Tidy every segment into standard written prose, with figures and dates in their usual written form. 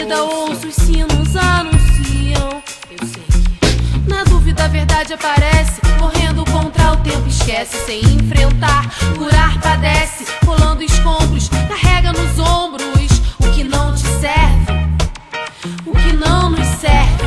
sumida, ouço os sinos anunciam. Eu sei que na dúvida a verdade aparece, correndo contra o tempo esquece. Sem enfrentar, curar padece, rolando escombros, carrega nos ombros o que não te serve, o que não nos serve.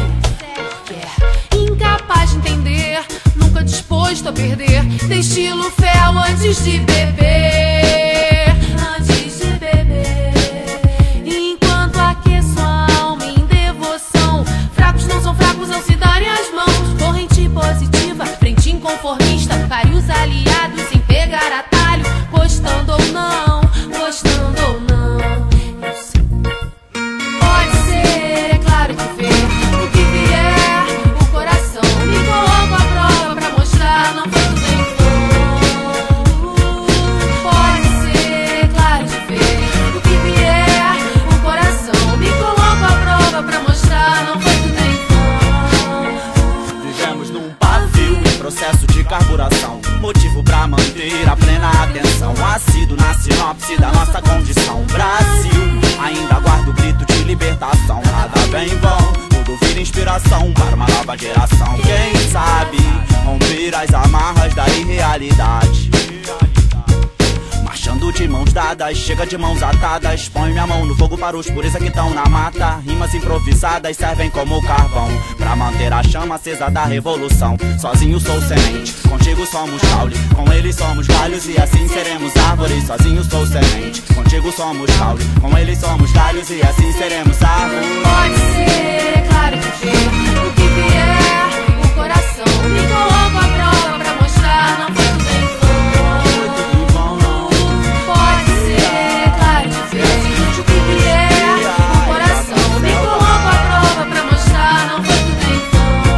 Incapaz de entender, nunca disposto a perder, destilo fel antes de beber, antes de beber. Enquanto aqueço a alma em devoção, fracos não são fracos ao se darem as mãos. Corrente positiva, frente inconformista, pare os aliados sem pegar atalho, gostando ou não, gostando ou não. Eu sei. Pode ser, é claro que vê o que vier, o coração me coloca à prova pra mostrar, não foi tudo em vão. Pode ser, é claro que vê o que vier, o coração me coloca à prova pra mostrar, não foi tudo em vão. Vivemos num pavio em processo de carburação, motivo pra manter a plena atenção, assíduo na sinopse da nossa condição. Brasil, ainda guarda o grito de libertação, nada vem em vão, tudo vira inspiração para uma nova geração. Quem sabe romper as amarras da irrealidade, marchando de mãos dadas, chega de mãos atadas. Põe minha mão no fogo para os pureza que estão na mata. Rimas improvisadas servem como carvão pra manter a chama acesa da revolução. Sozinho sou semente, contigo somos caule, com eles somos galhos e assim seremos árvores. Sozinho sou semente, contigo somos caule, com eles somos galhos e assim seremos árvores. Pode ser, é claro que vê o que vier, o coração me coloca à prova pra mostrar, não foi tudo em vão. Pode ser, é claro que vê o que vier, o coração me coloca à prova pra mostrar, não foi tudo em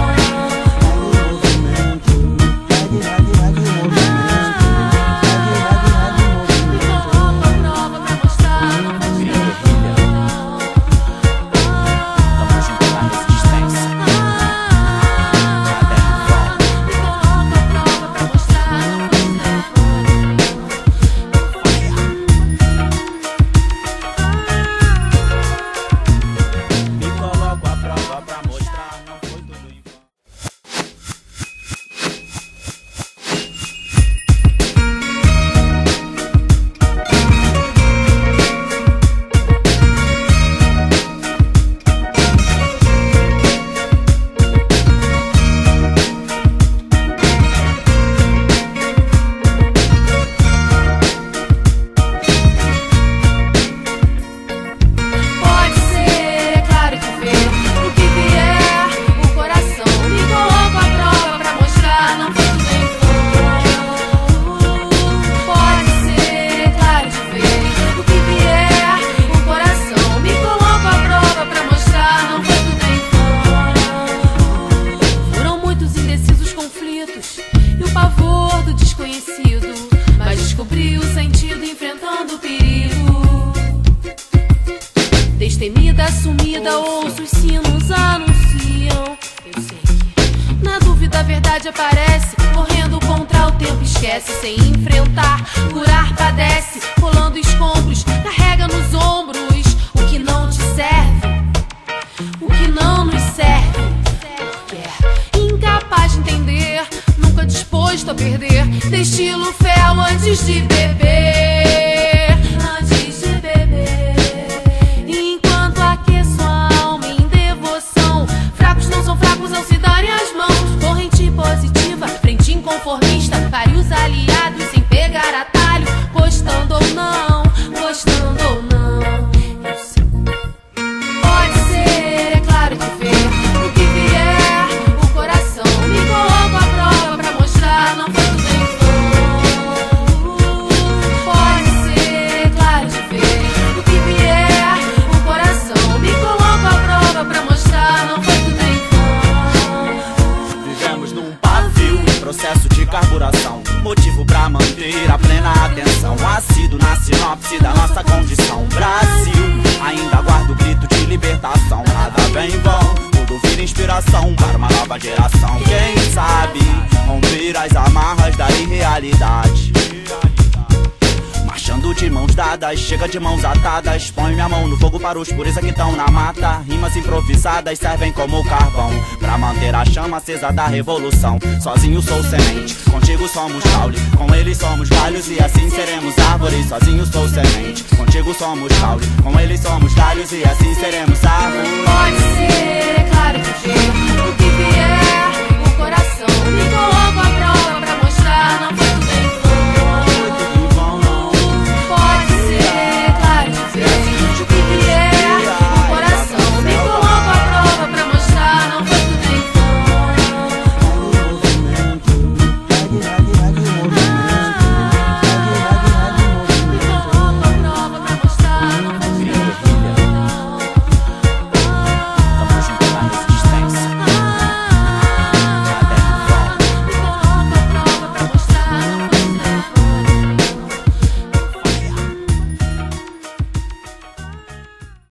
destemida, sumida, ouço os sinos anunciam. Eu sei que na dúvida a verdade aparece, correndo contra o tempo esquece. Sem enfrentar, curar padece, rolando escombros, carrega nos ombros o que não te serve, o que não nos serve. Incapaz de entender, nunca disposto a perder, destilo fel antes de beber, antes de beber. Enquanto aqueço a alma em devoção, fracos não são fracos ao se darem as mãos. Corrente positiva, frente inconformista, pare os aliados sem pegar atalho, gostando ou não, gostando ou não. Eu sei. Pode ser, é claro que vê o que vier, o coração me coloca à prova pra mostrar, não foi tudo em vão. Pode ser, é claro que vê o que vier, o coração me coloca à prova pra mostrar, não foi tudo em vão. Vivemos num pavio em processo de carburação, motivo pra manter a plena atenção, assíduo na sinopse da nossa condição. Brasil, ainda guarda o grito de libertação, nada vem em vão, tudo vira inspiração para uma nova geração. Quem sabe romper as amarras da irrealidade, marchando de mãos dadas. atadas, chega de mãos atadas. Põe minha mão no fogo para os puristas que estão na mata. Rimas improvisadas servem como carvão pra manter a chama acesa da revolução. Sozinho sou semente, contigo somos caule, com eles somos galhos e assim seremos árvores. Sozinho sou semente, contigo somos caule, com eles somos galhos e assim seremos árvores. Pode ser